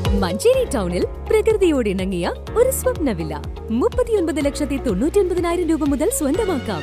മഞ്ചേരി ടൗണിൽ പ്രകൃതിയോട് ഇണങ്ങിയ ഒരു സ്വപ്ന വില്ല 39,99,000 രൂപ മുതൽ സ്വന്തമാക്കാം.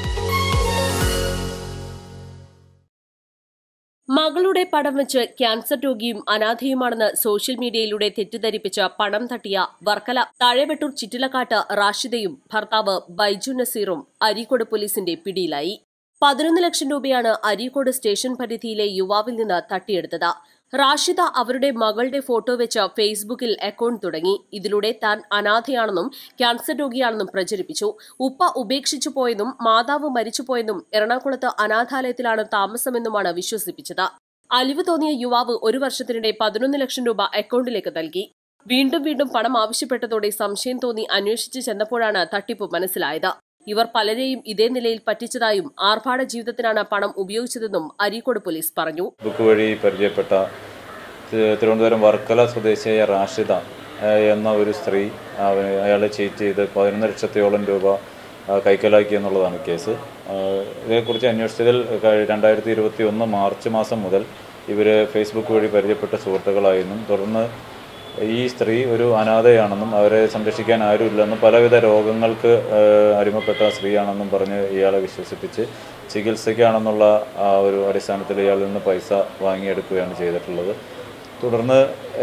മകളുടെ പടം വെച്ച് ക്യാൻസർ രോഗിയും അനാഥയുമാണെന്ന് സോഷ്യൽ മീഡിയയിലൂടെ തെറ്റിദ്ധരിപ്പിച്ച് പണം തട്ടിയ വർക്കല താഴെവെട്ടൂർ ചിറ്റിലക്കാട്ട് റാഷിദയും ഭർത്താവ് ബൈജു നസീറും അരീക്കോട് പോലീസിന്റെ പിടിയിലായി. 11 ലക്ഷം രൂപയാണ് അരീക്കോട് സ്റ്റേഷൻ പരിധിയിലെ യുവാവിൽ നിന്ന് തട്ടിയെടുത്തത്. റാഷിദ അവരുടെ മകളുടെ ഫോട്ടോ വെച്ച് ഫേസ്ബുക്കിൽ അക്കൗണ്ട് തുടങ്ങി. ഇതിലൂടെ താൻ അനാഥയാണെന്നും ക്യാൻസർ രോഗിയാണെന്നും പ്രചരിപ്പിച്ചു. ഉപ്പ ഉപേക്ഷിച്ചു പോയെന്നും മാതാവ് മരിച്ചുപോയെന്നും എറണാകുളത്ത് അനാഥാലയത്തിലാണ് താമസമെന്നുമാണ് വിശ്വസിപ്പിച്ചത്. അലിവ് തോന്നിയ യുവാവ് 1 വർഷത്തിനിടെ 11 ലക്ഷം രൂപ അക്കൗണ്ടിലേക്ക് നൽകി. വീണ്ടും പണം ആവശ്യപ്പെട്ടതോടെ സംശയം തോന്നി അന്വേഷിച്ചു ചെന്നപ്പോഴാണ് തട്ടിപ്പ് മനസ്സിലായത്. ഇവർ പലരെയും ഇതേ നിലയിൽ പറ്റിച്ചതായും ആർഭാട ജീവിതത്തിനാണ് പണം ഉപയോഗിച്ചതെന്നും അരീക്കോട് പോലീസ് പറഞ്ഞു. ബുക്ക് വഴി പരിചയപ്പെട്ട തിരുവനന്തപുരം വർക്കല സ്വദേശിയായ റാഷിദ എന്ന ഒരു സ്ത്രീ അയാളെ ചീറ്റ് ചെയ്ത് 11 ലക്ഷത്തോളം രൂപ കൈക്കലാക്കി എന്നുള്ളതാണ് കേസ്. ഇതേക്കുറിച്ച് അന്വേഷിച്ചതിൽ 2021 മാർച്ച് മാസം മുതൽ ഇവർ ഫേസ്ബുക്ക് വഴി പരിചയപ്പെട്ട സുഹൃത്തുക്കളായെന്നും തുടർന്ന് ഈ സ്ത്രീ ഒരു അനാഥയാണെന്നും അവരെ സംരക്ഷിക്കാൻ ആരുമില്ലെന്നും പലവിധ രോഗങ്ങൾക്ക് അടിമപ്പെട്ട സ്ത്രീയാണെന്നും പറഞ്ഞ് ഇയാളെ വിശ്വസിപ്പിച്ച് ചികിത്സയ്ക്കാണെന്നുള്ള ഒരു അടിസ്ഥാനത്തിൽ ഇയാളിൽ നിന്ന് പൈസ വാങ്ങിയെടുക്കുകയാണ് ചെയ്തിട്ടുള്ളത്. തുടർന്ന്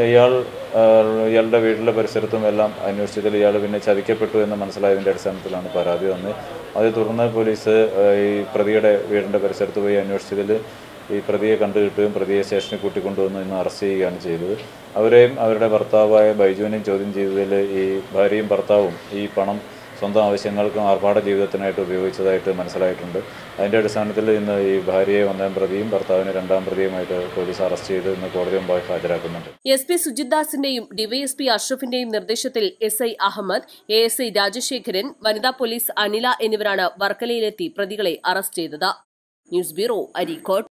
ഇയാളുടെ വീട്ടിലെ പരിസരത്തും എല്ലാം അന്വേഷിച്ചതിൽ ഇയാൾ പിന്നെ ചതിക്കപ്പെട്ടു എന്ന് മനസ്സിലായതിൻ്റെ അടിസ്ഥാനത്തിലാണ് പരാതി വന്നത്. അതേ തുടർന്ന് പോലീസ് ഈ പ്രതിയുടെ വീടിൻ്റെ പരിസരത്ത് പോയി അന്വേഷിച്ചതിൽ ഈ പ്രതിയെ കണ്ടുകിട്ടുകയും പ്രതിയെ സ്റ്റേഷനിൽ കൂട്ടിക്കൊണ്ടുവന്ന് ഇന്ന് അറസ്റ്റ് ചെയ്യുകയാണ് ചെയ്തത്. അവരെയും അവരുടെ ഭർത്താവായ ബൈജുവിനെയും ചോദ്യം ചെയ്തതിൽ ഈ ഭാര്യയും ഭർത്താവും ഈ പണം സ്വന്തം ആവശ്യങ്ങൾക്കും ആർഭാട ജീവിതത്തിനായിട്ട് ഉപയോഗിച്ചതായിട്ട് മനസ്സിലായിട്ടുണ്ട്. അതിൻ്റെ അടിസ്ഥാനത്തിൽ ഇന്ന് ഈ ഭാര്യയെ 1-ാം പ്രതിയും ഭർത്താവിനെ 2-ാം പ്രതിയുമായിട്ട് പോലീസ് അറസ്റ്റ് ചെയ്ത് ഇന്ന് കോടതി മുമ്പായി ഹാജരാക്കുന്നുണ്ട്. SP സുജിത് ദാസിന്റെയും ഡിവൈഎസ്പി അഷ്റഫിന്റെയും നിർദ്ദേശത്തിൽ SI അഹമ്മദ്, ASI രാജശേഖരൻ, വനിതാ പോലീസ് അനില എന്നിവരാണ് വർക്കലയിലെത്തി പ്രതികളെ അറസ്റ്റ് ചെയ്തത്. News bureau, Areekode.